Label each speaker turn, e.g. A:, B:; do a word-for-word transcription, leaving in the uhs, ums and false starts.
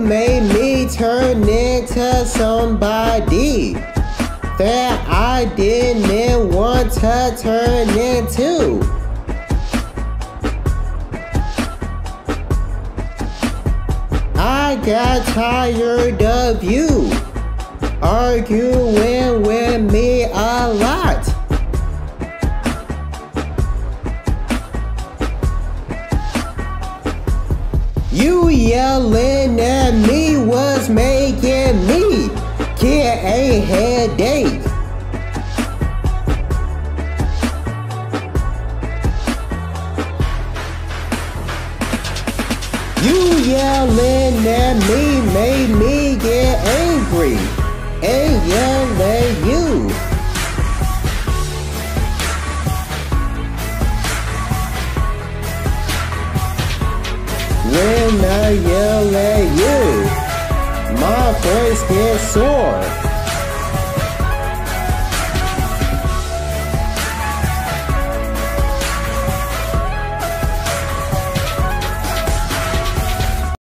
A: made me turn into somebody that I didn't want to turn into. I got tired of you arguing with me a lot. You yelling at me was making me get a headache. You yelling at me made me get angry and yell at you. When I yell at you, my voice gets sore.